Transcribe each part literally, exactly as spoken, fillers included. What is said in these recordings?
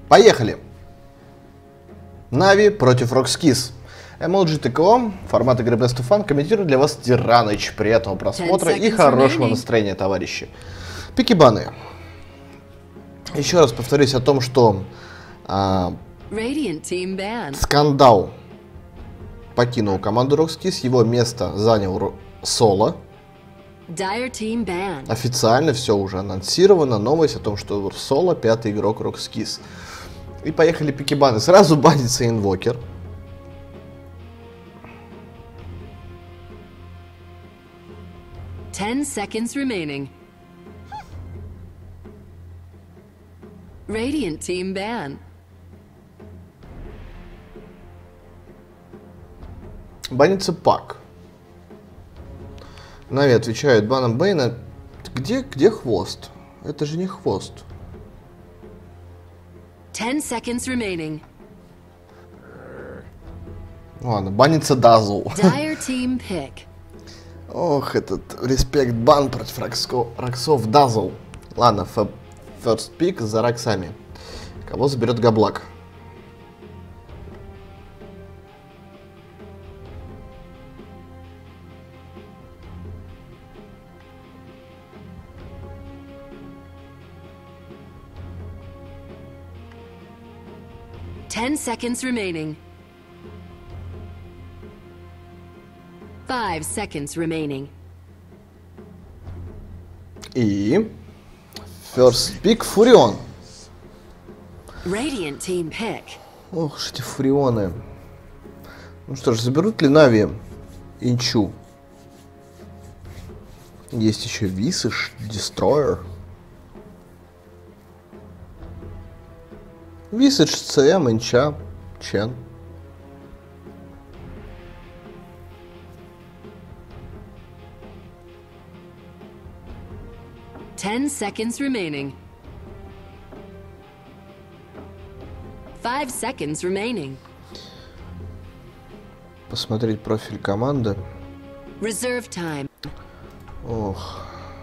Поехали! Нави против Roxkiss. эм эл джи ТКО, формат игры Best of Fun, комментирует для вас Тираныч. Приятного просмотра и хорошего настроения, товарищи. Пикибаны. Еще раз повторюсь о том, что а, Скандал покинул команду Roxkiss, его место занял Соло. Официально все уже анонсировано, новость о том, что Соло пятый игрок Roxkiss. И поехали пикибаны. Сразу банится инвокер. Ten seconds remaining. Radiant team ban. Банится Пак. Нави отвечает баном Бейна. Где, где хвост? Это же не хвост. Ten seconds remaining. Ладно, банится Дазл. Dire team pick. Ох, этот респект бан против Роксо, Роксов Дазл. Ладно, first pick за Роксами. Кого заберет Габлак? Ten seconds remaining. Five seconds remaining. И first pick Фурион. Radiant team pick. Ох, эти Фурионы. Ну что ж, заберут ли Нави Инчу? Есть еще Висыш, Дестройер. Висыч, ЦМ, Инча, Чен. Ten seconds remaining. Five seconds remaining. Посмотреть профиль команды. Reserve time. Ох.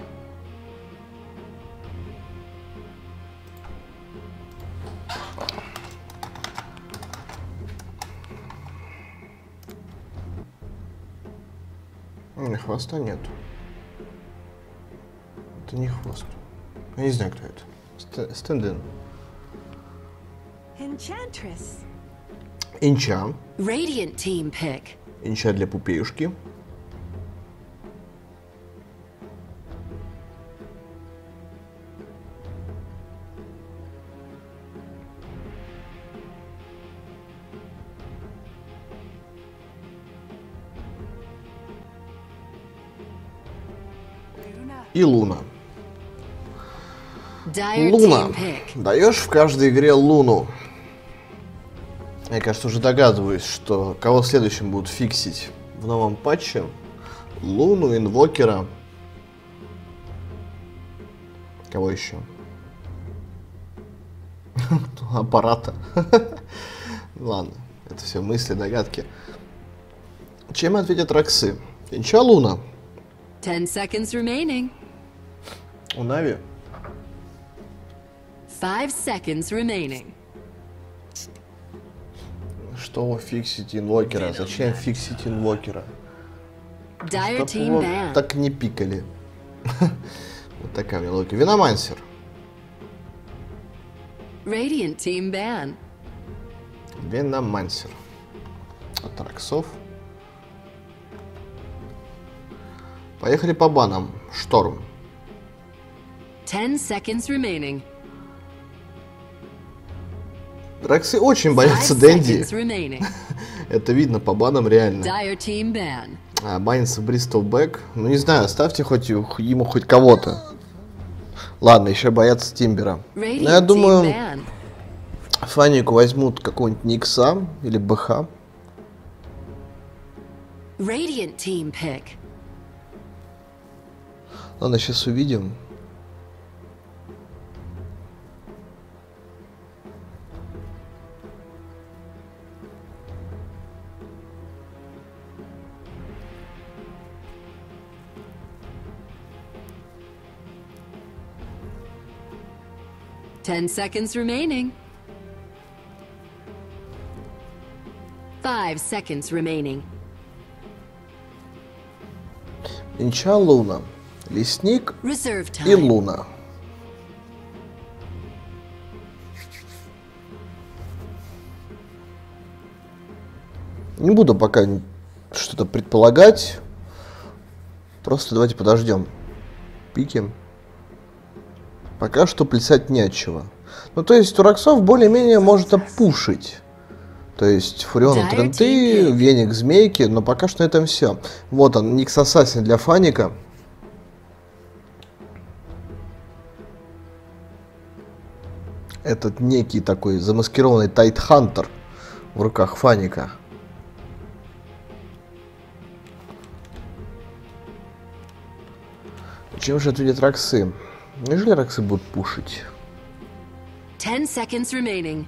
Не, хвоста нет. Это не хвост. Я не знаю, кто это. Стендин. Enchantress. Инча. Radiant team pick. Инча для пупеюшки. И Луна. Луна. Даешь в каждой игре Луну. Я, кажется, уже догадываюсь, что кого следующим будут фиксить в новом патче. Луну, инвокера. Кого еще? Аппарата. Ладно, это все мысли, догадки. Чем ответят Роксы? Инча, Луна. Ten seconds remaining. У Нави. Five seconds remaining. Что фиксить инвокера? Зачем фиксить инвокера? Dire Чтоб team его ban. так не пикали. Вот такая у меня логика. Виномансер. Radiant team ban. Виномансер. От Роксов. Поехали по банам. Шторм. Ten seconds remaining. Роксы очень боятся Five Дэнди. seconds remaining. Это видно по банам реально. Dire team ban. А, банится Бристол Бэк. Ну не знаю, оставьте хоть ему хоть кого-то. Ладно, еще боятся Тимбера. Но я Radiant думаю, team ban. Фанику возьмут какого-нибудь Никса или БХ. Radiant team pick. Ладно, сейчас увидим. Ten seconds remaining. Five seconds remaining. Инча, Луна. Лесник Reserve и time. Луна. Не буду пока что-то предполагать. Просто давайте подождем. Пики. Пока что плясать не от чего. Ну, то есть, Тураксов более-менее может опушить. То есть, Фурион Тренты, Веник Змейки, но пока что на этом все. Вот он, Никс Ассасин для Фаника. Этот некий такой замаскированный Тайтхантер в руках Фаника. Чем же ответят Роксы? Неужели Роксы будут пушить? Ten seconds remaining.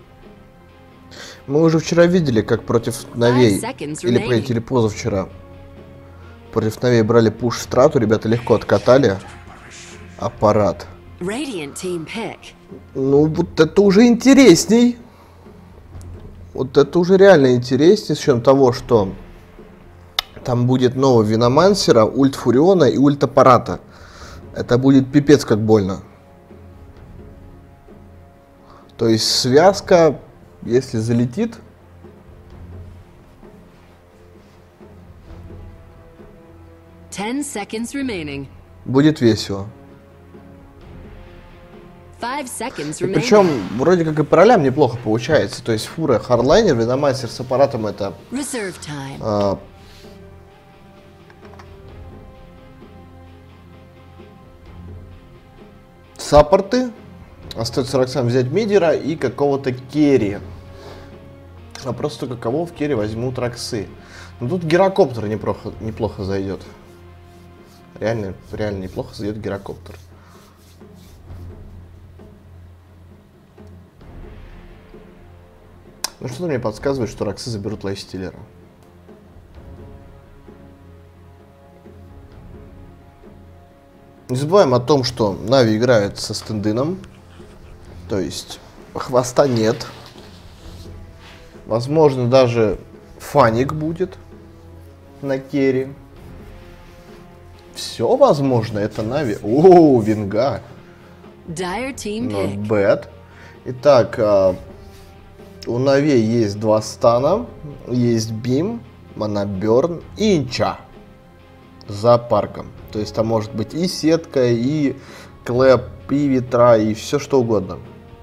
Мы уже вчера видели, как против Навей, Five seconds или, remaining. или позавчера, против Навей брали пуш страту, ребята легко откатали аппарат. Radiant team pick. Ну, вот это уже интересней. Вот это уже реально интересней, с учетом того, что там будет нового Виномансера, ульт Фуриона и ульт аппарата. Это будет пипец как больно. То есть связка, если залетит, Ten seconds remaining. будет весело. Five seconds И remaining. причем вроде как и по ролям неплохо получается. То есть фура, хардлайнер, Виномансер с аппаратом это Reserve time. а, саппорты. Остается Роксам взять мидера и какого-то керри. А просто только кого в керри возьмут Роксы. Но тут гирокоптер неплохо, неплохо зайдет. Реально, реально неплохо зайдет гирокоптер. Ну что-то мне подсказывает, что Роксы заберут лайфстиллера. Не забываем о том, что Нави играет со стендином. То есть хвоста нет. Возможно, даже Фаник будет на керри. Все возможно, это Нави. О, Винга. Dire team Not pick. bad. Итак, а, у Нави есть два стана. Есть Бим, Моноберн и Инча. За парком. То есть там может быть и сетка, и клэп, и ветра, и все что угодно.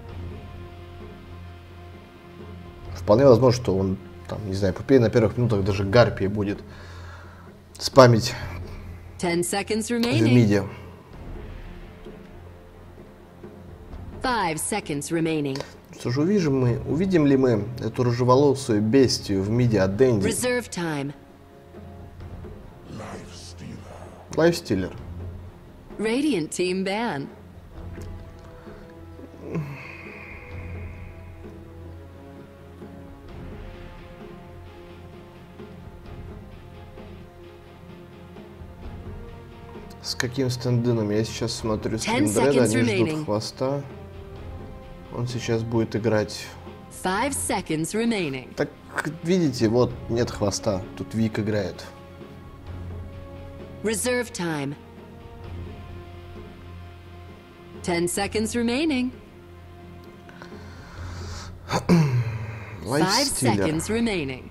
Вполне возможно, что он, там, не знаю, Пупей на первых минутах даже Гарпии будет спамить Ten seconds в remaining. миде. Five seconds remaining. Что же, увидим мы, увидим ли мы эту рыжеволосую бестию в миде от Дэнди? Reserve time. Лайфстиллер. Radiant team ban. С каким стендином? Я сейчас смотрю Ten стриндреда, seconds они ждут remaining. хвоста. Он сейчас будет играть. Five seconds remaining. Так, видите, вот нет хвоста. Тут Вик играет. Reserve time. Ten seconds remaining. Five Лайфстиллер. seconds remaining.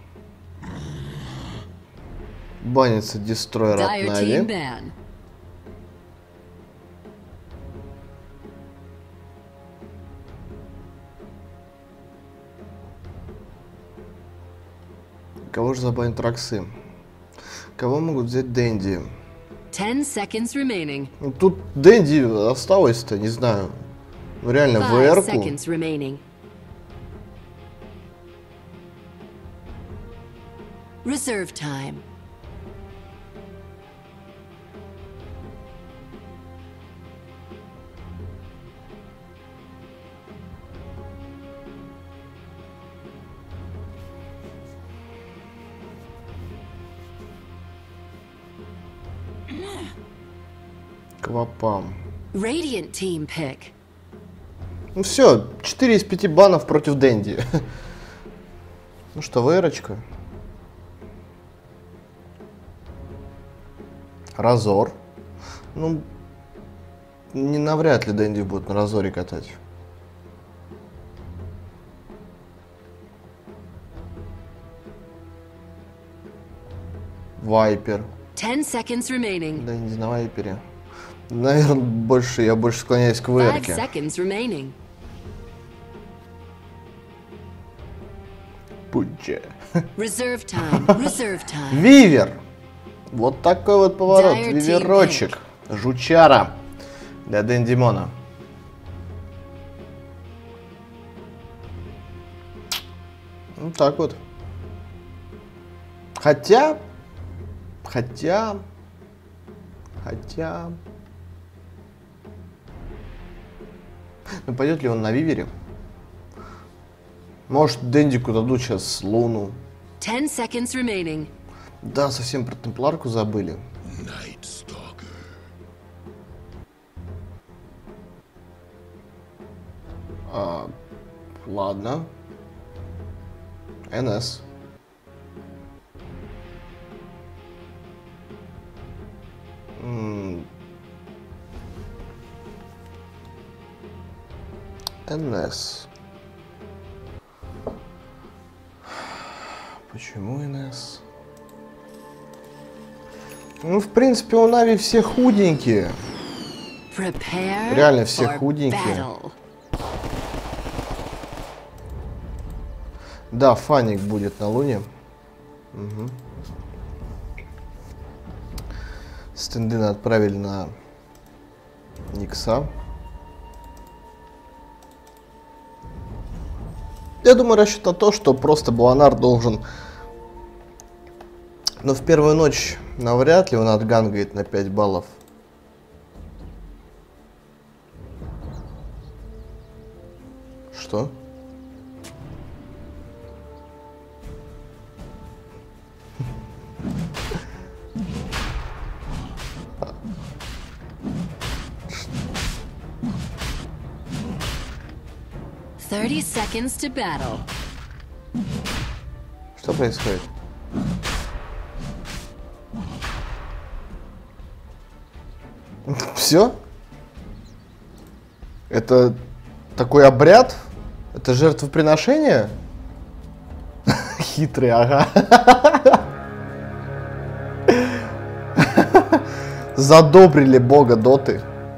Банится дестройер от Dire team Нави. ban. Кого же забанят Роксы? Кого могут взять Дэнди? Ten seconds remaining. Ну, тут Дэнди осталось-то, не знаю. Ну реально, Five ВР-ку. seconds remaining. Reserve time. Квапам. Radiant team pick. Ну все, четыре из пяти банов против Дэнди. Ну что, вырочка. Разор. Ну, не навряд ли Дэнди будет на разоре катать. Вайпер. Ten seconds remaining. Дэнди на вайпере. Наверное, больше, я больше склоняюсь к Five вэрке. seconds remaining. Пудже. Reserve time. Reserve time. Вивер. Вот такой вот поворот. Dire Виверочек. Жучара. Для Дэндимона. Ну так вот. Хотя... Хотя... Хотя... Ну пойдет ли он на Вивере? Может, Дэндику дадут сейчас Луну. Ten seconds remaining. Да, совсем про Темпларку забыли. А, ладно. эн эс. эн эс. Почему эн эс? Ну, в принципе, у Нави все худенькие. Prepare Реально все for худенькие. battle. Да, Фаник будет на Луне. Угу. Стендына отправили на Никса. Я думаю, расчет на то, что просто Буанар должен... Но в первую ночь навряд ли он отгангает на пять баллов. Что? Thirty seconds to battle. Что происходит? Все? Это такой обряд? Это жертвоприношение? Хитрый, ага. Задобрили бога доты.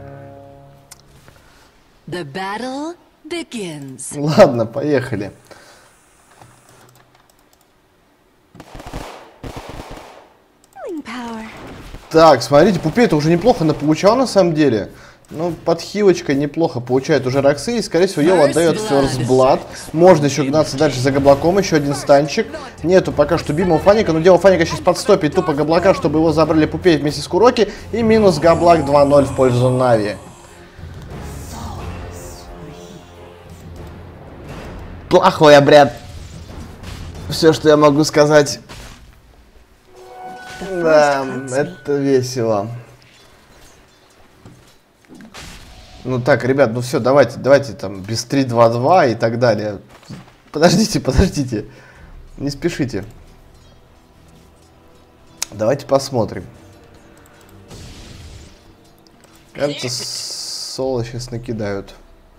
The battle begins. Ладно, поехали. Так, смотрите, Пупей-то уже неплохо наполучал на самом деле. Ну, под хилочкой неплохо получает уже Роксы. И, скорее всего, Йоу отдает First Blood. Можно еще гнаться дальше за Габлаком. Еще один станчик. Нету пока что бима у Фаника. Но дело Фаника сейчас подстопит тупо Габлака, чтобы его забрали Пупей вместе с Куроки. И минус Габлак два ноль в пользу Нави. Плохой обряд. Все, что я могу сказать. Да, это весело. Ну так, ребят, ну все, давайте, давайте там без три два два и так далее. Подождите, подождите. Не спешите. Давайте посмотрим. Кажется, соло сейчас накидают.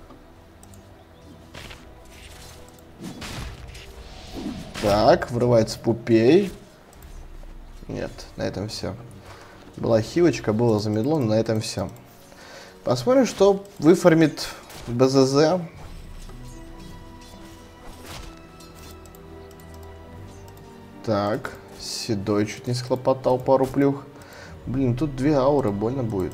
Так, врывается Пупей. Нет, на этом все. Была хилочка, было замедло, но на этом все. Посмотрим, что выформит БЗЗ. Так, Седой чуть не схлопотал пару плюх. Блин, тут две ауры, больно будет.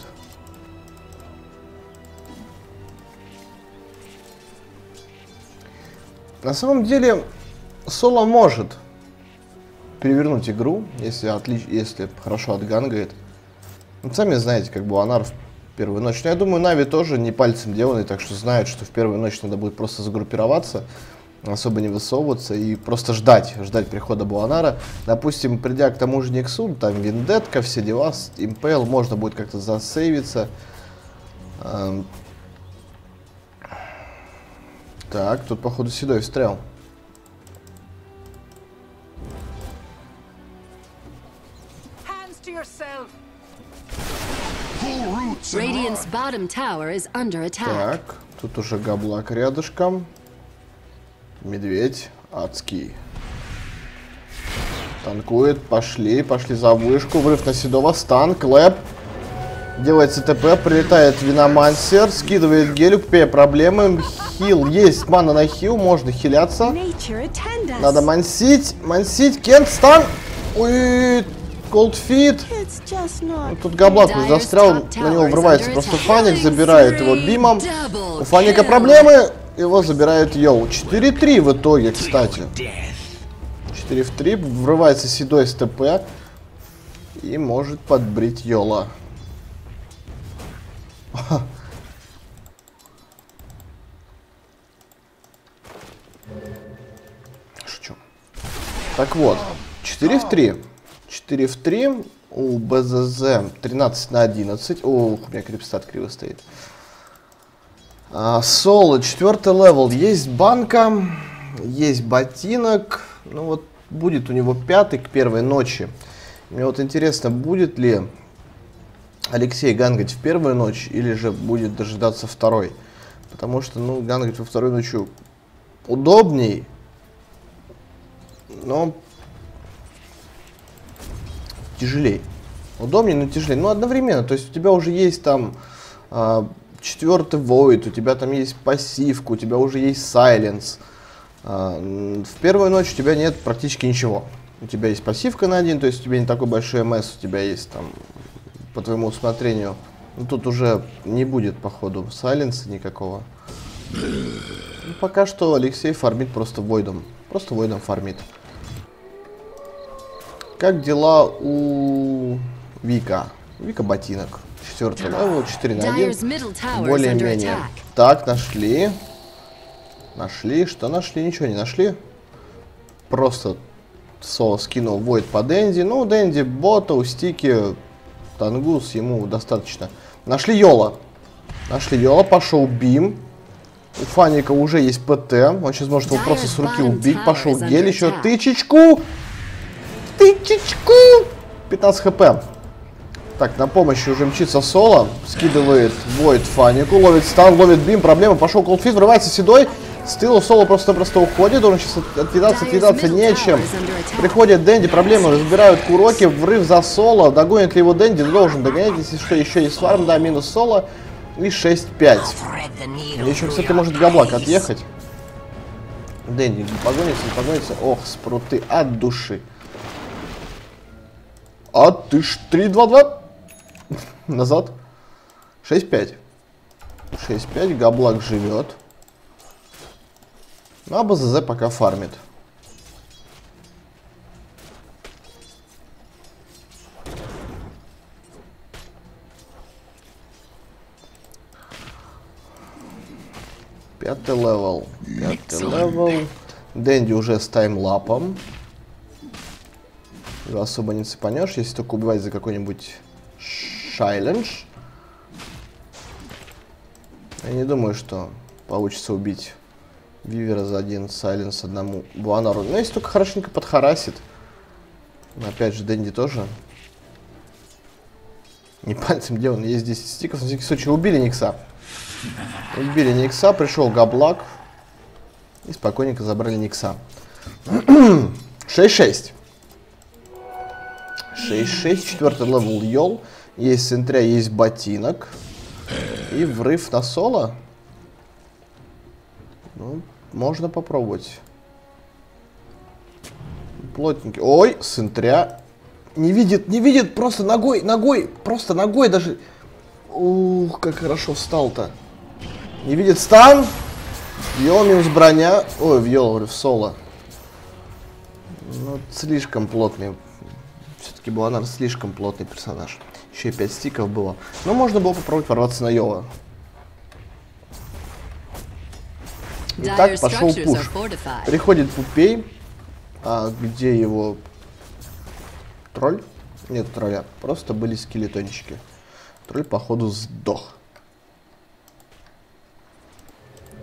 На самом деле, соло может перевернуть игру, если, отлич... если хорошо отгангает. Ну, сами знаете, как Буанар в первую ночь. Но я думаю, Нави тоже не пальцем деланный, так что знают, что в первую ночь надо будет просто загруппироваться, особо не высовываться и просто ждать, ждать прихода Буанара. Допустим, придя к тому же Никсу, там Виндетка, все дела, Импейл, можно будет как-то засейвиться. Эм... Так, тут, походу, Седой встрял. Radiant's bottom tower is under attack. Так, тут уже Габлак рядышком. Медведь адский. Танкует, пошли, пошли за вышку. Врыв на Седова, стан, клэп. Делается ТП, прилетает Виномансер, скидывает гелю, П, проблемы. Хил, есть мана на хил, можно хиляться. Надо мансить, мансить, Кент, стан. Ой, Колдфит. Тут Габлак застрял, на него врывается просто Фаник, забирает его бимом. У Фаника проблемы, его забирает Йоу. четыре три в итоге, кстати. четыре в три, врывается Седой с ТП и может подбрить Йола. Шучу. Так вот, четыре в три. четыре в три. У БЗЗ тринадцать на одиннадцать. О, у меня крипстат криво стоит. А, соло, четвертый левел. Есть банка, есть ботинок. Ну вот, будет у него пятый к первой ночи. Мне вот интересно, будет ли Алексей гангать в первую ночь или же будет дожидаться второй. Потому что, ну, гангать во второй ночью удобней, но тяжелее. Удобнее, но тяжелее. Ну, одновременно. То есть у тебя уже есть там э, четвертый Void, у тебя там есть пассивка, у тебя уже есть Silence. Э, в первую ночь у тебя нет практически ничего. У тебя есть пассивка на один, то есть у тебя не такой большой МС, у тебя есть там по твоему усмотрению. Ну, тут уже не будет, походу, сайленса никакого. Ну, пока что Алексей фармит просто войдом. Просто войдом фармит. Как дела у Вика? Вика ботинок. Четвертый левел, четыре на один. Более-менее. Так, нашли. Нашли. Что нашли? Ничего не нашли. Просто Соло скинул войд по Дэнди. Ну, Дэнди бота, у стики, Тангус ему достаточно. Нашли Йола. Нашли Йола, пошел бим. У Фаника уже есть ПТ. Он сейчас может его просто с руки убить. Пошел гель, еще тычечку. Тычечку. пятнадцать хп. Так, на помощь уже мчится Соло. Скидывает войд Фанику. Ловит стан, ловит бим. Проблема. Пошел Колдфит, врывается Седой. С тыла Соло просто-просто уходит. Он сейчас отъедаться, отъедаться нечем. Приходит Дэнди, проблемы, разбирают Куроки. Врыв за Соло. Догонит ли его Дэнди? Должен догонять, если что, еще есть фарм. Да, минус Соло. И шесть пять. Еще, кстати, может Габлак отъехать. Дэнди не погонится, не погонится. Ох, спруты от души. А ты ж три два два. Назад. шесть пять. шесть пять. Габлак живет. Ну, а БЗЗ пока фармит. Пятый левел. Пятый левел. Дэнди уже с таймлапом. Его особо не цепанешь, если только убивать за какой-нибудь шайлендж. Я не думаю, что получится убить Вивера за один сайленс одному Буанару. Но если только хорошенько подхарасит. Но опять же, Дэнди тоже не пальцем делан. Есть десять стиков. На всякий случай убили Никса. Убили Никса, пришел Габлак. И спокойненько забрали Никса. шесть шесть. шесть шесть. Четвертый левел Йол. Есть Сентря, есть ботинок. И врыв на Соло. Ну, можно попробовать. Плотненький. Ой, Сентря. Не видит, не видит. Просто ногой, ногой. Просто ногой даже. Ух, как хорошо встал-то. Не видит стан. Вьол минус броня. Ой, Вьол, говорю, в Соло. Ну, слишком плотный. Все-таки Буанар слишком плотный персонаж. Еще и пять стиков было. Но можно было попробовать ворваться на Йола. Итак, пошел пуш. Приходит Пупей. А где его тролль? Нет тролля. Просто были скелетончики. Тролль, походу, сдох.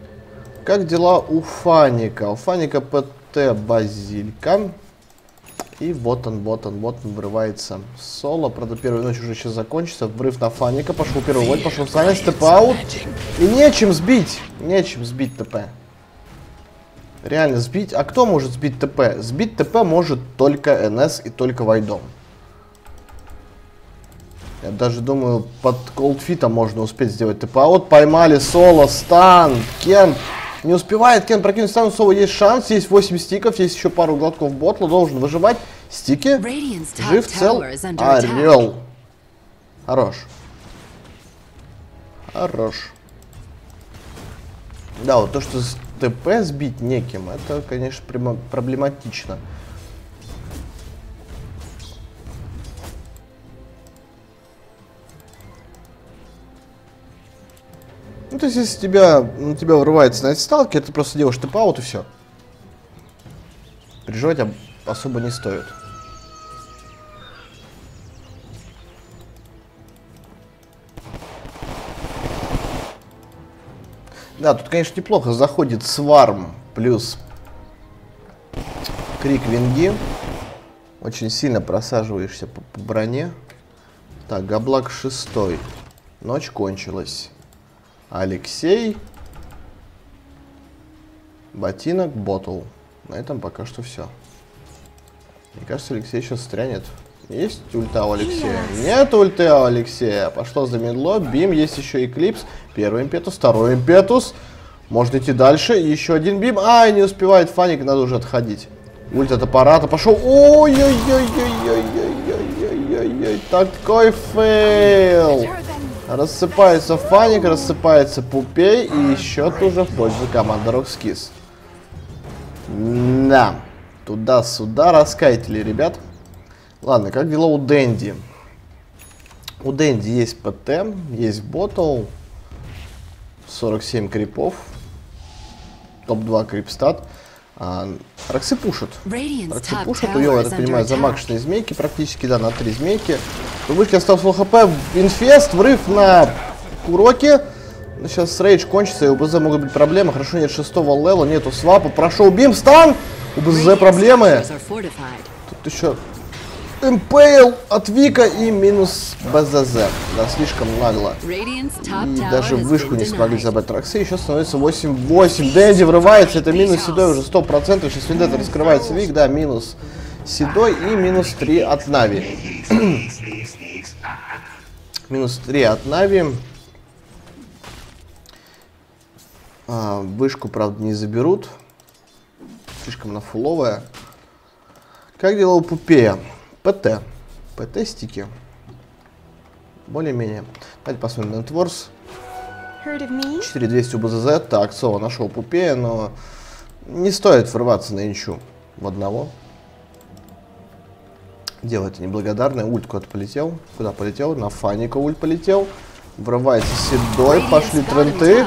Как дела у Фаника? У Фаника ПТ Базилька. И вот он, вот он, вот он врывается. Соло, правда, первая ночь уже сейчас закончится. Врыв на Фаника, пошел первый вольт, пошел Саня, степ-аут. И нечем сбить, нечем сбить ТП. Реально сбить. А кто может сбить ТП? Сбить ТП может только НС и только Вайдом. Я даже думаю, под колдфитом можно успеть сделать ТП-аут. Поймали Соло, стан, Кен. Не успевает Кен прокинуть стан, у Соло есть шанс, есть восемь стиков, есть еще пару глотков ботла, должен выживать. Стики, жив, цел, орел. Хорош. Хорош. Да, вот то, что с ТП сбить неким, это, конечно, проблематично. Ну, то есть, если тебя, на тебя врывается на эти сталки, ты просто делаешь тэп-аут и все. Переживать об, особо не стоит. Да, тут, конечно, неплохо заходит сварм плюс крик винги. Очень сильно просаживаешься по, по броне. Так, Габлак шестой. Ночь кончилась. Алексей. Ботинок, ботл. На этом пока что все. Мне кажется, Алексей сейчас стрянет. Есть ульта у Алексея? Нет ульты у Алексея. Пошло за медло. Бим, есть еще эклипс. Первый импетус, второй импетус. Можно идти дальше. Еще один бим. Ай, не успевает Фаник, надо уже отходить. Ульт от аппарата пошел. Ой-ой-ой-ой-ой-ой-ой-ой-ой-ой. Такой фейл. Рассыпается Фаник, рассыпается Пупей. И счет уже в пользу команды Rockskis. Да. Туда-сюда раскайтили, ребят. Ладно, как дела у Дэнди? У Дэнди есть ПТ, есть ботл. сорок семь крипов. топ два крипстат. А, Роксы пушат. Роксы пушат. Уел, я так понимаю, замакшенные змейки. Практически, да, на три змейки. У вышки остался фулл хп. Инфест, врыв на Куроке. Сейчас рейдж кончится, и у БЗ могут быть проблемы. Хорошо, нет шестого левела, нету свапа. Прошел бим, стан. У БЗ проблемы. Тут еще Импейл от Вика и минус БЗЗ. Да, слишком нагло. И даже вышку не смогли забрать Роксы. Еще становится восемь восемь. Дэнди врывается. Это минус Седой уже сто процентов. Сейчас Виндета раскрывается Вик. Да, минус Седой и минус три от Нави. Минус три от Нави. А, вышку, правда, не заберут. Слишком она фуловая. Как дела у Пупея? ПТ. ПТ-стики. Более-менее. Давайте посмотрим на Нетворс. четыре двести у БЗЗ. Так, Соло нашел Пупея, но не стоит врываться на инчу в одного. Дело это неблагодарное. Ульт куда-то полетел. Куда полетел? На Фаника ульт полетел. Врывается Седой. Пошли тренты.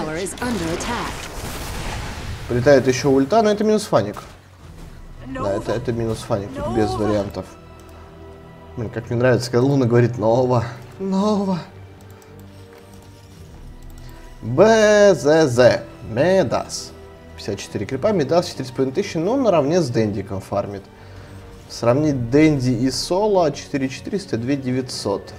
Прилетает еще ульта, но это минус Фаник. Да, это, это минус Фаник. Тут без вариантов. Блин, как мне нравится, когда Луна говорит «Нова, Нова». БЗЗ. Медас. пятьдесят четыре крипа. Медас четыре с половиной тысячи. Но наравне с Дэндиком фармит. Сравнить Дэнди и Соло. четыре четыреста, две девятьсот.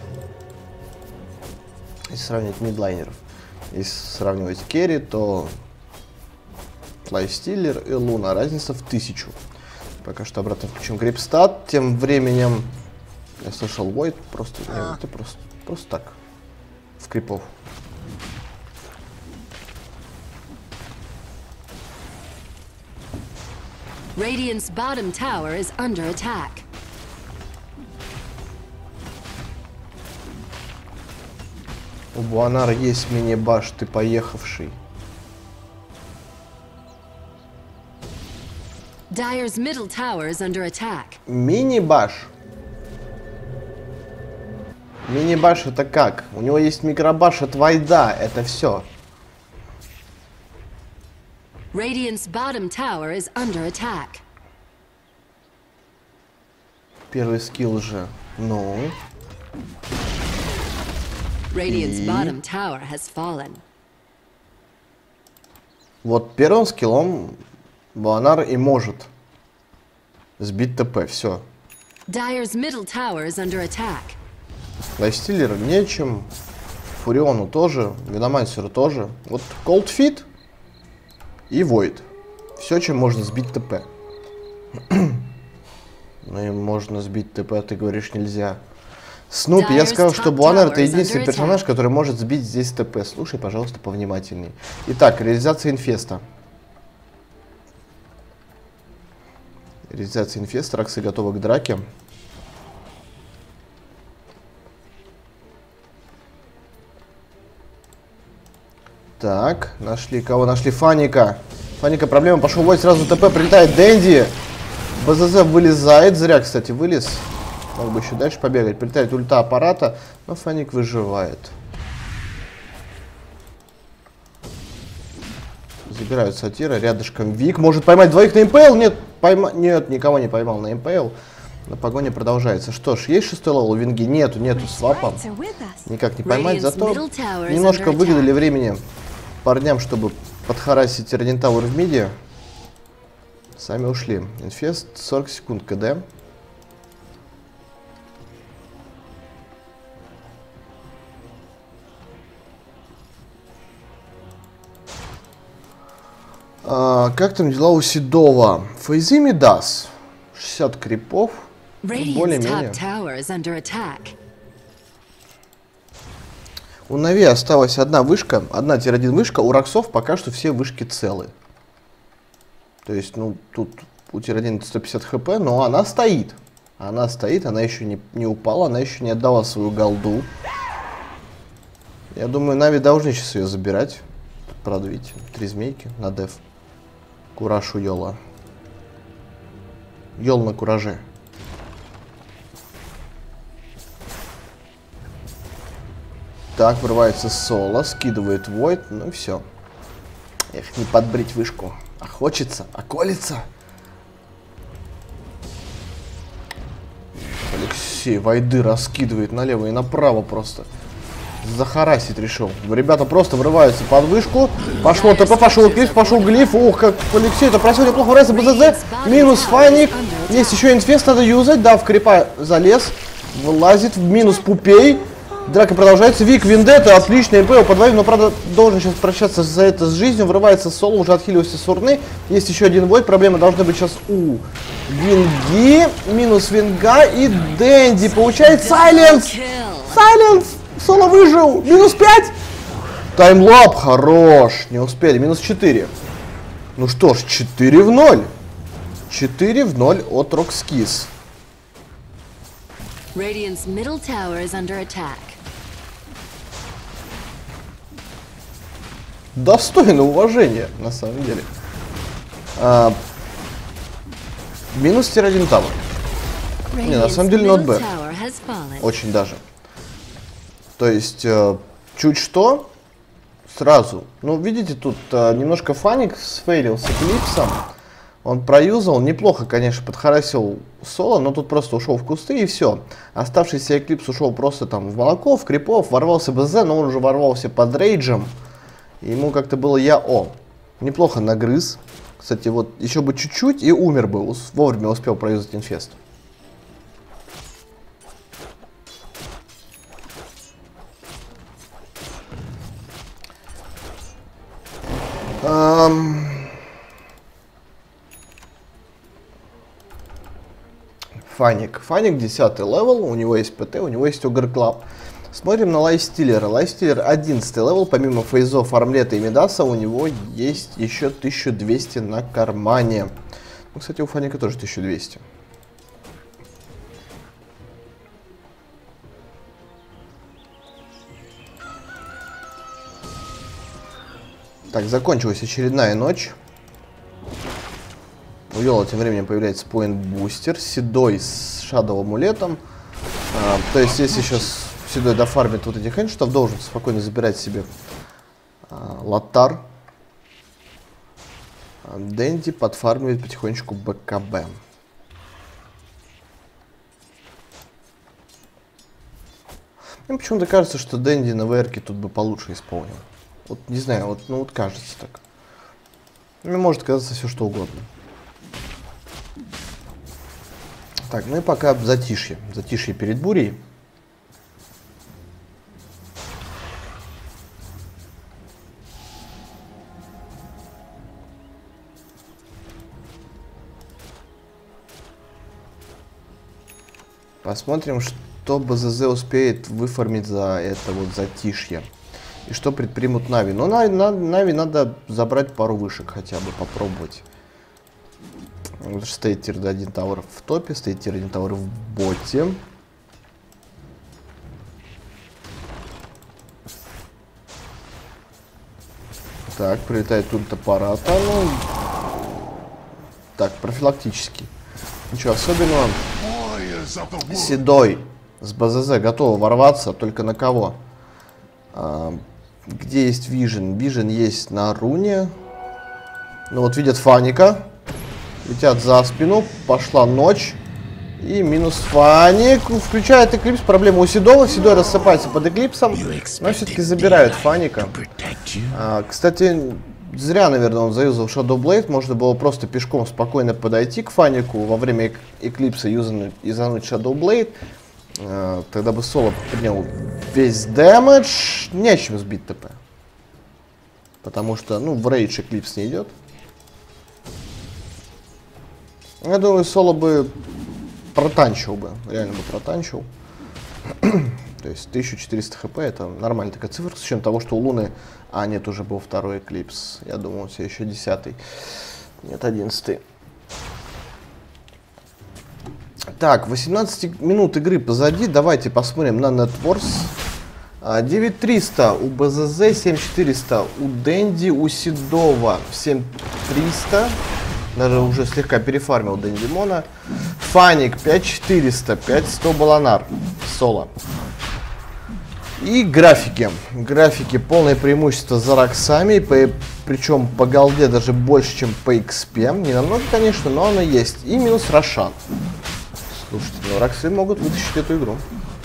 Если сравнить мидлайнеров. Если сравнивать керри, то Флайстиллер и Луна. Разница в тысячу. Пока что обратно включим крипстат. Тем временем я слышал Void. Просто, не, это просто, просто так. В крипов. Radiant's bottom tower is under attack. У Буанара есть мини-баш, ты поехавший. Dire's middle tower is under attack. Мини-баш. Мини-баш это как? У него есть микробаш от Вайда, это все. Radiant's bottom tower is under attack. Первый скилл же. Ну. Radiant's И... bottom tower has fallen. Вот первым скиллом Буанар и может сбить ТП. Все. Dire's middle tower is under attack. Лайфстиллеру нечем. Фуриону тоже. Виномансеру тоже. Вот Cold Feet и Void. Все, чем можно сбить ТП. Ну и можно сбить ТП, ты говоришь, нельзя. Снупи, я сказал, что Буанер это единственный персонаж, который может сбить здесь ТП. Слушай, пожалуйста, повнимательней. Итак, реализация инфеста. Реализация инфеста. Раксы готовы к драке. Так, нашли кого? Нашли Фаника. Фаника, проблема. Пошел бой, сразу ТП, прилетает Дэнди. БЗЗ вылезает. Зря, кстати, вылез. Мог бы еще дальше побегать. Прилетает ульта аппарата, но Фаник выживает. Забирают сатира. Рядышком Вик. Может поймать двоих на МПЛ? Нет, пойма... Нет, никого не поймал на МПЛ. Но погоня продолжается. Что ж, есть шестой левел Винги? Нету, нету свапа. Никак не поймать. Зато немножко выгадали времени парням, чтобы подхарасить Тиранин Тауэр в миде. Сами ушли. Инфест, сорок секунд КД. А, как там дела у Седова? Фейзи Мидас. шестьдесят крипов. Более-менее. У Нави осталась одна вышка, одна тир один вышка. У Роксов пока что все вышки целы. То есть, ну, тут у тир один сто пятьдесят хп, но она стоит. Она стоит, она еще не, не упала, она еще не отдала свою голду. Я думаю, Нави должны сейчас ее забирать. Правда, видите, три змейки на деф. Кураж у Йола. Йол на кураже. Так, врывается Соло, скидывает Void, ну и все. Эх, не подбрить вышку. А хочется, а колется. Алексей Вайды раскидывает налево и направо просто. Захарасить решил. Ребята просто врываются под вышку. Пошло ТП, пошел клип, пошел глиф. Ух, как Алексей, это просил неплохо. Врывается БЗЗ. Минус Фаник. Есть еще инфест, надо юзать. Да, в крипа залез. Вылазит в минус Пупей. Драка продолжается. Вик, Вендетта, отличный МП, подвоим, но, правда, должен сейчас прощаться за это с жизнью. Врывается Соло, уже отхилился с урны. Есть еще один Войд, проблемы должны быть сейчас у Винги. Минус Винга и Дэнди. Получает Сайленс! Сайленс! Соло выжил! Минус пять! Таймлап, хорош! Не успели, минус четыре. Ну что ж, четыре в ноль. четыре в ноль от Рокскис. Radiant's middle tower is under attack. Достойно уважения, на самом деле. А, минус тир один тавер. Не, на самом деле not bad. Очень даже. То есть, э, чуть что, сразу. Ну, видите, тут э, немножко Фаник сфейлил с Эклипсом. Он проюзал, неплохо, конечно, подхарасил Соло, но тут просто ушел в кусты и все. Оставшийся Эклипс ушел просто там в молоко, в крипов, ворвался БЗ, но он уже ворвался под рейджем. И ему как-то было я-о. Неплохо нагрыз. Кстати, вот еще бы чуть-чуть и умер бы, вовремя успел проюзать инфест. Um... Фаник. Фаник десятый левел, у него есть ПТ, у него есть Огр Клаб. Смотрим на Лайфстиллера. Лайфстиллер одиннадцатый левел, помимо фейзов, Армлета и Мидаса, у него есть еще тысяча двести на кармане. Ну, кстати, у Фаника тоже тысяча двести. Так, закончилась очередная ночь. У Йола тем временем появляется поинт-бустер. Седой с Шадоу амулетом. А, то есть, если сейчас Седой дофармит вот этих эншитов, должен спокойно забирать себе а, Лотар. А Дэнди подфармивает потихонечку БКБ. Мне почему-то кажется, что Дэнди на ВРке тут бы получше исполнил. Вот не знаю, вот, ну вот кажется так. Мне может казаться все что угодно. Так, ну и пока затишье. Затишье перед бурей. Посмотрим, что БЗЗ успеет выформить за это вот затишье. И что предпримут Нави. Но Нави, Нави надо забрать пару вышек хотя бы, попробовать. Стоит тир один тауэр в топе, стоит тир один тауэр в боте. Так, прилетает ульт аппарата. Ну, так, профилактически. Ничего особенного. Седой с БЗЗ готов ворваться, только на кого? А, где есть Вижен? Вижен есть на руне. Ну вот видят Фаника. Летят за спину. Пошла ночь. И минус Фаник. Включает Эклипс. Проблема у Седова. Седой рассыпается под Эклипсом. Но все-таки забирают Фаника. А, кстати, зря, наверное, он заюзал Shadow Blade. Можно было просто пешком спокойно подойти к Фанику. Во время эк Эклипса юзануть, юзануть Shadow Blade. А, тогда бы Соло принял весь дэмэдж. Нечем сбить ТП. Потому что, ну, в рейдж Эклипс не идет. Я думаю, Соло бы протанчил бы. Реально бы протанчил. То есть тысяча четыреста хп это нормальная такая цифра. С учетом того, что у Луны... А, нет, уже был второй Эклипс. Я думал, у тебя еще десятый. Нет, одиннадцатый. Так, восемнадцать минут игры позади. Давайте посмотрим на Networks. девять триста у БЗЗ, семь четыреста у Дэнди, у Седова семь триста. Даже уже слегка перефармил Дэндимона. Фаник пять четыреста, пять сто Баланар. Соло. И графики. Графики полное преимущество за Роксами. По, причем по голде даже больше, чем по экспе. Не намного, конечно, но оно есть. И минус Рошан. Слушайте, ну Роксы могут вытащить эту игру.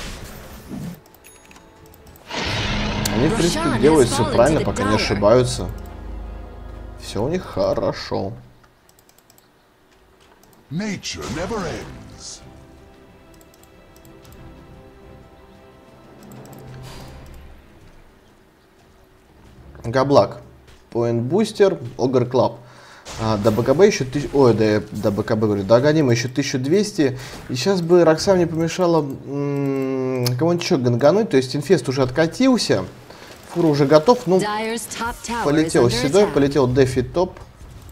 Они, в принципе, делают все правильно, пока не ошибаются. Все у них хорошо. Nature never ends. Габлак. Point Booster, Ogre Club. А, до БКБ еще тысяча... Ой, до, до БКБ, говорю, до Аганима еще тысяча двести. И сейчас бы Роксам не помешало кого-нибудь еще гангануть. То есть Инфест уже откатился. Фура уже готов. Ну, полетел Седой, полетел Дефи топ.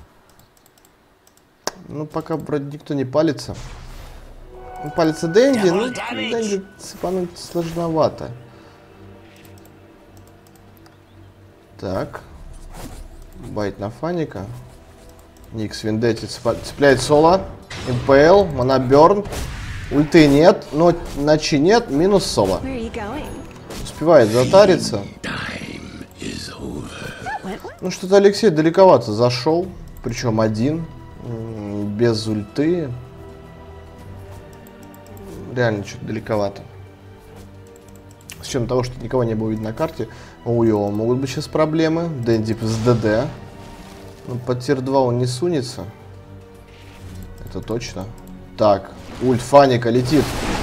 Ну, пока вроде никто не палится. Ну, палится Дэнди, ну, Дэнди цепануть сложновато. Так. Байт на Фаника. Никс Вендетти цепляет Соло. МПЛ, Моноберн. Ульты нет, но ночи нет, минус Соло. Успевает затариться. Ну, что-то Алексей далековато зашел. Причем один. Без ульты. Реально что-то далековато. С учетом того, что никого не было видно на карте. У его могут быть сейчас проблемы. Дэнди с ДД. Ну, под тир два он не сунется. Это точно. Так, ульт Фаника летит.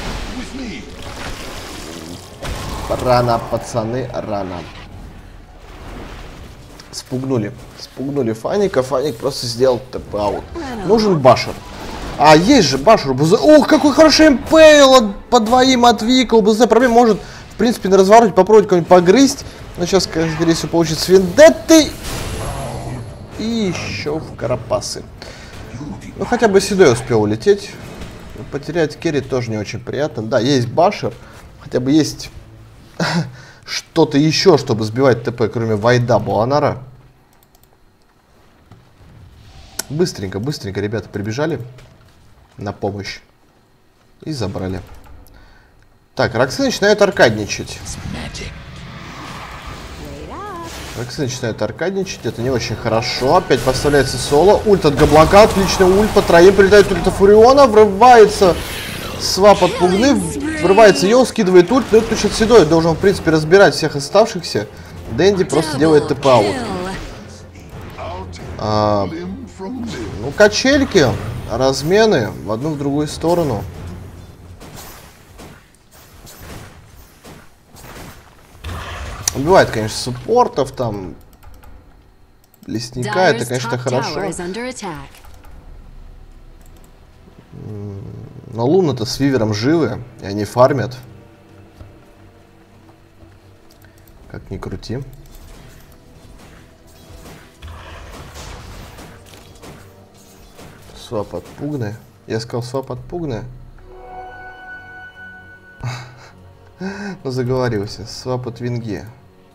Рано, пацаны, рано. Спугнули. Спугнули Фаника. Фаник просто сделал тэп-аут. Нужен Башер. А, есть же Башер. Ох, какой хороший МПЛ по двоим от Вика. БЗ проблем может, в принципе, на развороте попробовать кого-нибудь погрызть. Но сейчас, скорее всего, получится Вендетты. И еще в Карапасы. Ну, хотя бы Седой успел улететь. Потерять керри тоже не очень приятно. Да, есть Башер. Хотя бы есть что-то еще, чтобы сбивать ТП, кроме Вайда Баланара. Быстренько, быстренько ребята прибежали на помощь. И забрали. Так, Роксы начинают аркадничать. Роксы начинают аркадничать. Это не очень хорошо. Опять поставляется Соло. Ульт от Габлака. Отличный ульт. По троим прилетает ульт Фуриона. Врывается свап от Пугны. Врывается Йол. Скидывает ульт. Но это сейчас Седой должен, в принципе, разбирать всех оставшихся. Дэнди просто делает тэп-аут. А, ну, качельки. Размены в одну в другую сторону. Убивает, конечно, суппортов, там, лесника, это, конечно, хорошо. Но Луна-то с Вивером живы, и они фармят. Как ни крути. Свап от Пугны. Я сказал свап от Пугны. Ну, заговорился. Свап от Винги.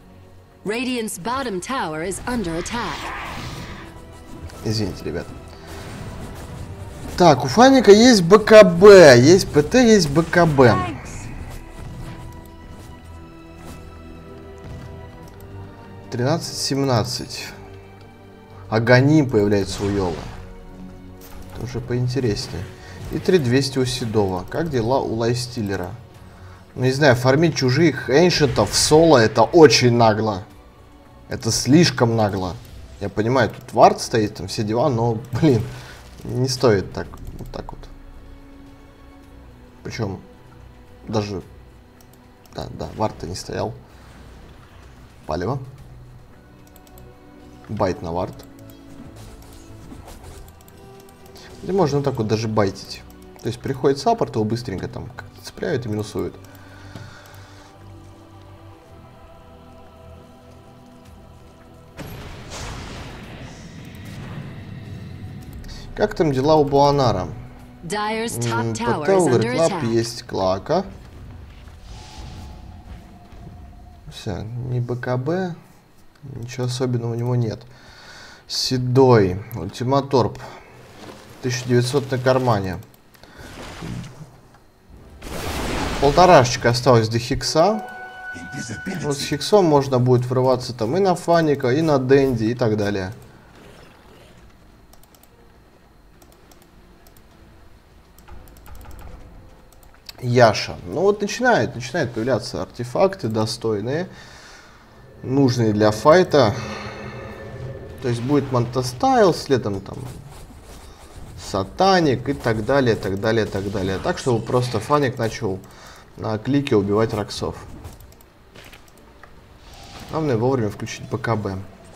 Извините, ребят. Так, у Фаника есть БКБ, есть ПТ, есть БКБ. тринадцать семнадцать. Аганим появляется у Йола. Это уже поинтереснее. И три двести у Седова. Как дела у Лайфстиллера? Ну, не знаю, фармить чужих эншентов в соло это очень нагло. Это слишком нагло. Я понимаю, тут вард стоит, там все дела, но, блин, не стоит так, вот так вот. Причем даже, да, да, вард-то не стоял. Палево. Байт на вард. Или можно вот так вот даже байтить. То есть приходит саппорт, его быстренько там как-то цепляют и минусуют. Как там дела у Буанара? ПТ, Лап, есть Клака. Все, ни БКБ, ничего особенного у него нет. Седой, Ультиматорп, тысяча девятьсот на кармане. Полторашечка осталось до Хикса. Вот с Хиксом можно будет врываться там и на Фаника, и на Дэнди, и так далее. Яша. Ну вот начинает, начинает появляться артефакты достойные, нужные для файта. То есть будет Монтастайл, следом там Сатаник и так далее, так далее, так далее. Так, чтобы просто Фаник начал на клике убивать Роксов. Главное вовремя включить БКБ.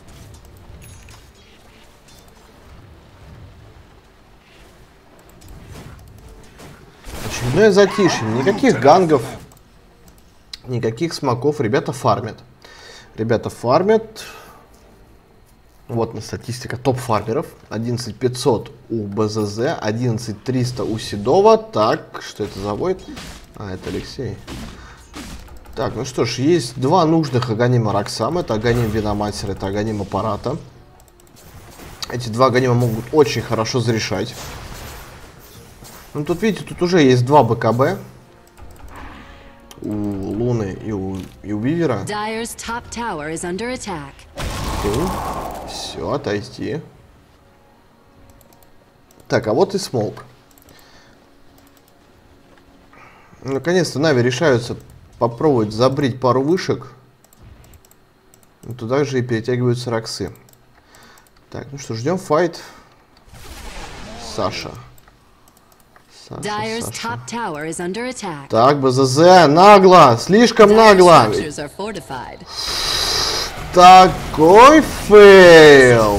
Очередное затишье. Никаких гангов, никаких смоков. Ребята фармят. Ребята фармят. Вот на статистика топ-фармеров. одиннадцать пятьсот у БЗЗ, одиннадцать триста у Седова. Так, что это за войд? А, это Алексей. Так, ну что ж, есть два нужных Аганима Роксам. Это Аганим Виномастер, это Аганим Аппарата. Эти два Аганима могут очень хорошо зарешать. Ну тут, видите, тут уже есть два БКБ. У Луны и у, и у Вивера. Все, отойти. Так, а вот и Смолк. Наконец-то Нави решаются попробовать забрить пару вышек. И туда же и перетягиваются Роксы. Так, ну что, ждем файт. Саша. Саша, Саша. Так, БЗЗ, нагло, слишком нагло. Такой фейл.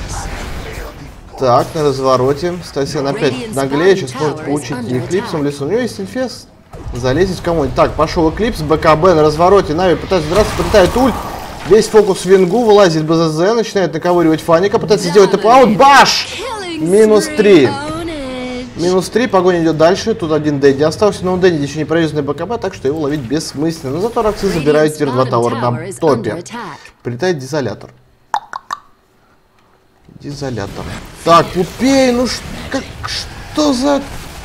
Так, на развороте. Стасиан опять наглее, сейчас может получить Эклипсом в лесу. У него есть инфест. Залезть кому-нибудь. Так, пошел Эклипс, БКБ на развороте. Нави пытается драться, прилетает ульт. Весь фокус в Вингу, вылазит БЗЗ, начинает наковыривать Фаника, пытается сделать тэп-аут. Баш! Минус три. Минус три, погоня идет дальше. Тут один Дэдди остался, но у Дэдди еще не проведенный БКБ, так что его ловить бессмысленно. Но зато Роксы забирают тир два тауэр на топе. Прилетает Дизолятор. Дизолятор. Так, Пупей, ну ш... как... что за...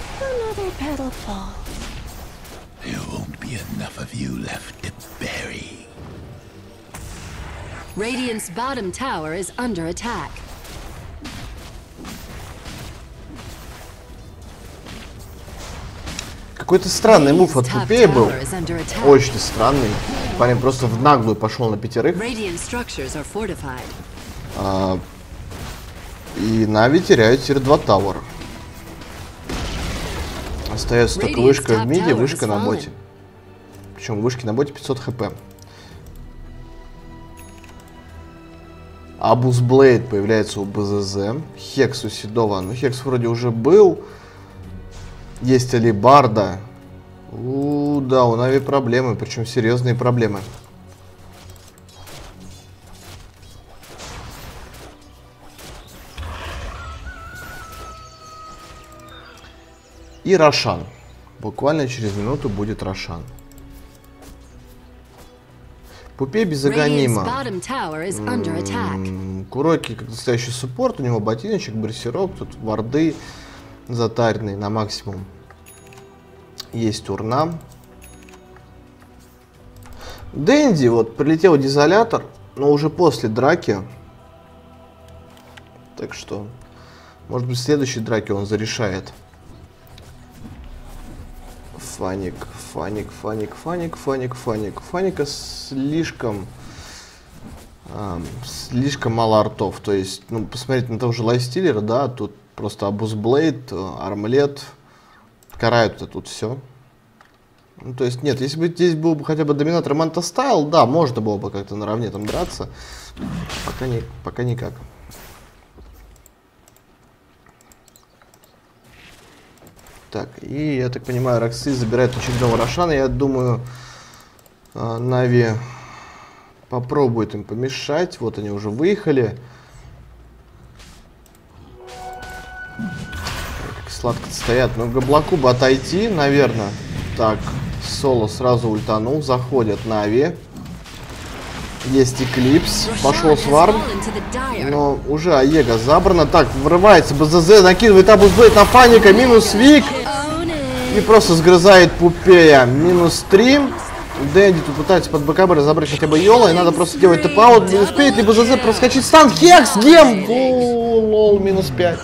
Radiant's bottom tower is under attack. Какой-то странный мув от Пупея был. Очень странный. Парень просто в наглую пошел на пятерых. А, и Нави теряют тир два тауэр. Остается только вышка в миде, вышка на боте. Причем вышки на боте пятьсот хп. Абус Блейд появляется у БЗЗ. Хекс у Седова. Ну, Хекс вроде уже был. Есть Алибарда. У, да, у Нави проблемы, причем серьезные проблемы. И Рошан. Буквально через минуту будет Рошан. Пупей безогонима. Куроки как настоящий суппорт. У него ботиночек, барсерок. Тут варды затаренные на максимум. Есть урна. Дэнди, вот, прилетел дезолятор, но уже после драки. Так что, может быть, в следующей драке он зарешает. Фаник, Фаник, Фаник, Фаник, Фаник, Фаник. Фаника слишком... А, слишком мало артов. То есть, ну, посмотрите на того же лайфстиллера, да, тут просто Абус Блейд, Армлет. Карают это тут все. Ну, то есть, нет, если бы здесь был бы хотя бы доминатор Манта Стайл, да, можно было бы как-то наравне там драться. Пока, не, пока никак. Так, и я так понимаю, Рокси забирает очередного Рошана. Я думаю, Нави попробует им помешать. Вот они уже выехали. Сладко стоят. Ну, Габлаку бы отойти, наверное. Так, Соло сразу ультанул. Заходят Нави. Есть Эклипс. Пошел сварм. Но уже Аега забрана. Так, врывается БЗЗ. Накидывает Абус Блейд на Фаника. Минус Вик. И просто сгрызает Пупея. Минус три. Дэнди тут пытается под БКБ разобрать хотя бы Йола. И надо просто делать тэп-аут. Не успеет ли БЗЗ проскочить стан? Хекс! Гем! О, лол, минус пять.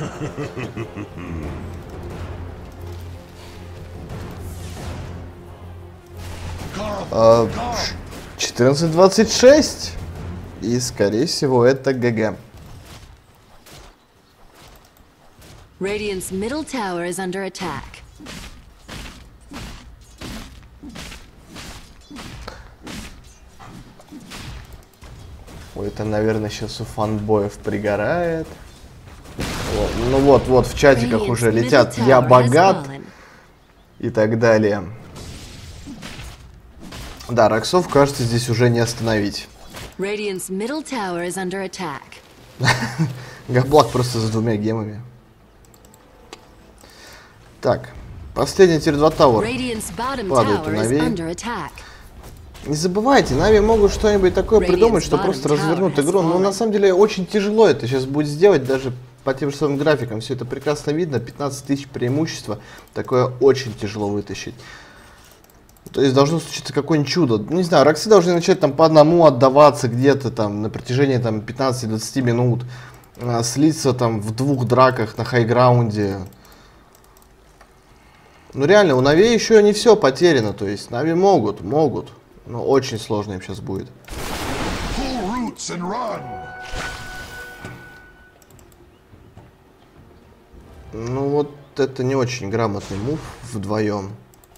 четырнадцать двадцать шесть. И, скорее всего, это ГГ. Radiant's middle tower is under attack. Ой, это, наверное, сейчас у фанбоев пригорает. Вот. Ну вот, вот, в чатиках уже летят «Я богат» и так далее. Да, Роксов, кажется, здесь уже не остановить. Габлак просто с двумя гемами. Так, последний тир два тауэр. Падают у Нави. Не забывайте, Нави могут что-нибудь такое придумать, что просто развернут игру. Но на самом деле очень тяжело это сейчас будет сделать, даже по тем же самым графикам. Все это прекрасно видно, пятнадцать тысяч преимущества. Такое очень тяжело вытащить. То есть должно случиться какое-нибудь чудо. Не знаю, Рокси должны начать там по одному отдаваться где-то там на протяжении там пятнадцати-двадцати минут. А, слиться там в двух драках на хайграунде. Ну реально, у Нави еще не все потеряно. То есть Нави могут, могут. Но очень сложно им сейчас будет. Ну вот это не очень грамотный мув вдвоем.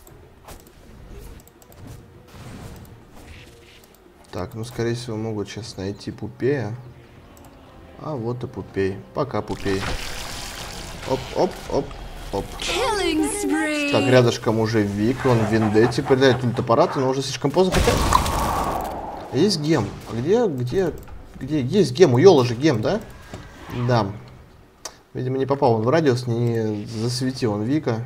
Так, ну скорее всего могут сейчас найти Пупея. А вот и Пупей. Пока, Пупей. Оп, оп, оп, оп. Так, рядышком уже Вик, он в Вендетте прилетает ультапараты, но уже слишком поздно. Хотя... Есть гем. А где, где, где? Есть гем, у Йола же гем, да? Да. Видимо, не попал он в радиус, не засветил он Вика.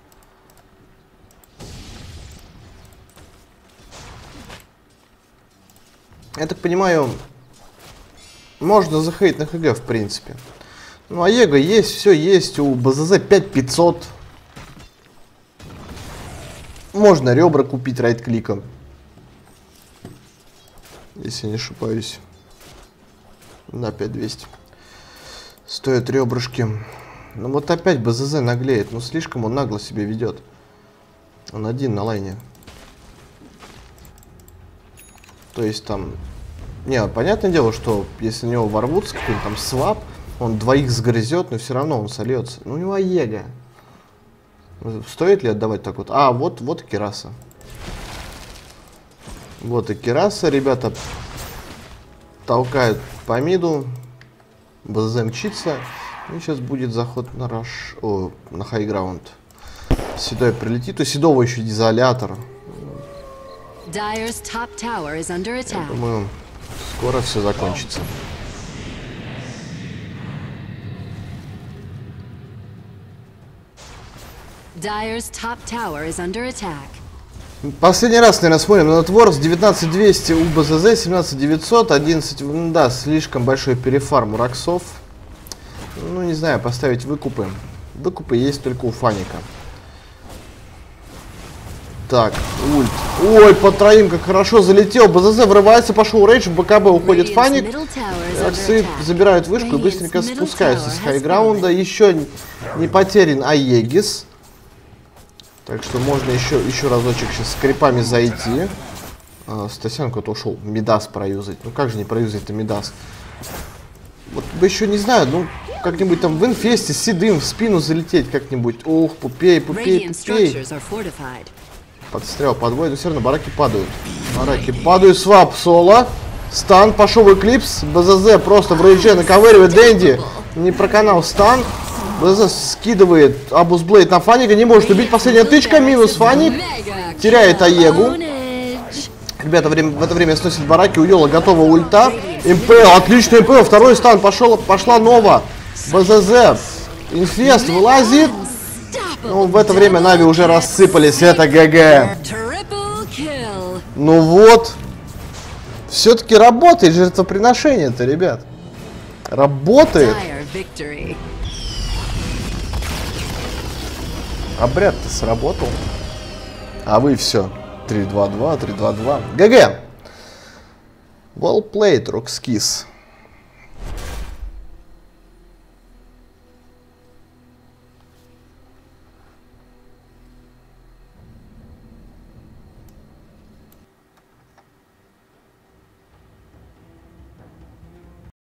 Я так понимаю, можно захейтить на ХГ, в принципе. Ну, а Его есть, все есть. У БЗЗ пять тысяч пятьсот. Можно ребра купить райт-кликом. Если не ошибаюсь. Да, пять тысяч двести. Стоят ребрышки. Ну вот опять БЗЗ наглеет. Ну слишком он нагло себя ведет. Он один на лайне. То есть там... Не, понятное дело, что если у него ворвутся какой-нибудь там свап, он двоих сгрызет, но все равно он сольется. Ну у него Аега. Стоит ли отдавать так вот? А, вот, вот и Кераса. Вот и Кераса, ребята, толкают по миду. БЗЗ мчится. И сейчас будет заход на раш... О, на хайграунд. Седой прилетит. У Седова еще изолятор. Dyer's top tower is under Я attack. думаю, скоро все закончится. Dyer's top tower is under attack. Последний раз, наверное, смотрим на Networks. девятнадцать двести у БЗЗ, семнадцать девятьсот, одиннадцать... Да, слишком большой перефарм у Роксов. Ну, не знаю, поставить выкупы. Выкупы есть только у Фаника. Так, ульт. Ой, по троим как хорошо залетел. БЗЗ врывается, пошел рейдж, в БКБ уходит Фаник. Роксы забирают вышку и быстренько спускаются с хайграунда. Еще не потерян Аегис. Так что можно еще, еще разочек сейчас с крипами зайти. А, Стасян куда-то ушел. Мидас проюзать. Ну как же не проюзать-то Мидас? Вот бы еще не знаю, ну как-нибудь там в инфесте с седым в спину залететь как-нибудь. Ох, пупей, пупей, пупей. Подстрел, подводит, но все равно бараки падают. Бараки падают, свап, соло. Стан, пошел в эклипс. БЗЗ просто в рейдже наковыривает Дэнди. Не проканал стан. БЗЗ скидывает Абусблейд на Фаника. Не может убить. Последняя тычка. Минус Фаник. Теряет Аегу. Ребята время, в это время сносит бараки. У Йола готова ульта. МПЛ. Отличный МПЛ. Второй стан. Пошел, пошла Нова. БЗЗ. Инфест вылазит. Ну, в это время Нави уже рассыпались. Это ГГ. Ну вот. Все-таки работает жертвоприношение-то, ребят. Работает. Обряд-то сработал. А вы все. три два два, три два два. ГГ. Well played, Roxkiss.